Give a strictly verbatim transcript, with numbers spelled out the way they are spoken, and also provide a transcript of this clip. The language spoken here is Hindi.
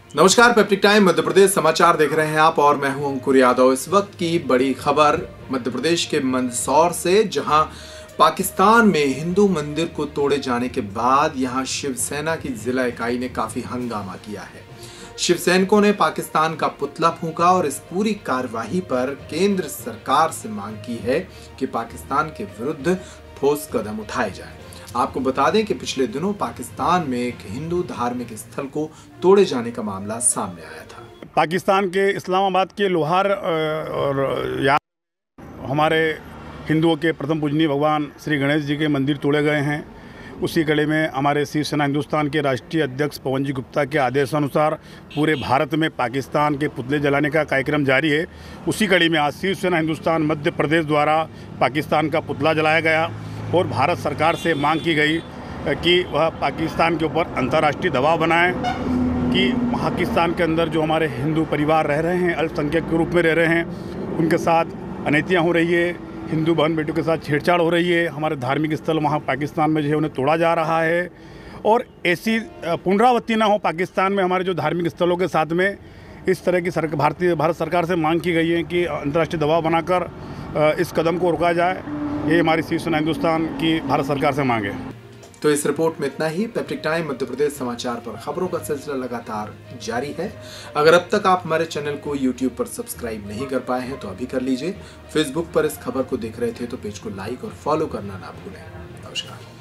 नमस्कार, पेप्टिक टाइम मध्य प्रदेश समाचार देख रहे हैं आप और मैं हूं अंकुर यादव। इस वक्त की बड़ी खबर मध्य प्रदेश के मंदसौर से, जहां पाकिस्तान में हिंदू मंदिर को तोड़े जाने के बाद यहां शिवसेना की जिला इकाई ने काफी हंगामा किया है। शिवसैनिकों ने पाकिस्तान का पुतला फूंका और इस पूरी कार्यवाही पर केंद्र सरकार से मांग की है कि पाकिस्तान के विरुद्ध ठोस कदम उठाए जाए। आपको बता दें कि पिछले दिनों पाकिस्तान में एक हिंदू धार्मिक स्थल को तोड़े जाने का मामला सामने आया था। पाकिस्तान के इस्लामाबाद के लोहार और यहाँ हमारे हिंदुओं के प्रथम पूजनीय भगवान श्री गणेश जी के मंदिर तोड़े गए हैं। उसी कड़ी में हमारे शिवसेना हिंदुस्तान के राष्ट्रीय अध्यक्ष पवन जी गुप्ता के आदेशानुसार पूरे भारत में पाकिस्तान के पुतले जलाने का कार्यक्रम जारी है। उसी कड़ी में आज शिवसेना हिंदुस्तान मध्य प्रदेश द्वारा पाकिस्तान का पुतला जलाया गया और भारत सरकार से मांग की गई कि वह पाकिस्तान के ऊपर अंतर्राष्ट्रीय दबाव बनाए कि पाकिस्तान के अंदर जो हमारे हिंदू परिवार रह रहे हैं, अल्पसंख्यक के रूप में रह रहे हैं, उनके साथ अनैतियाँ हो रही है, हिंदू बहन बेटियों के साथ छेड़छाड़ हो रही है, हमारे धार्मिक स्थल वहाँ पाकिस्तान में जो है उन्हें तोड़ा जा रहा है और ऐसी पुनरावृत्ति ना हो पाकिस्तान में हमारे जो धार्मिक स्थलों के साथ में। इस तरह की सरकार भारतीय भारत सरकार से मांग की गई है कि अंतर्राष्ट्रीय दबाव बनाकर इस कदम को रोका जाए। ये हमारी शिवसेना हिंदुस्तान की भारत सरकार से मांग है। तो इस रिपोर्ट में इतना ही। पेप्टिक टाइम मध्य प्रदेश समाचार पर खबरों का सिलसिला लगातार जारी है। अगर अब तक आप हमारे चैनल को यूट्यूब पर सब्सक्राइब नहीं कर पाए हैं तो अभी कर लीजिए। फेसबुक पर इस खबर को देख रहे थे तो पेज को लाइक और फॉलो करना ना भूलें। नमस्कार।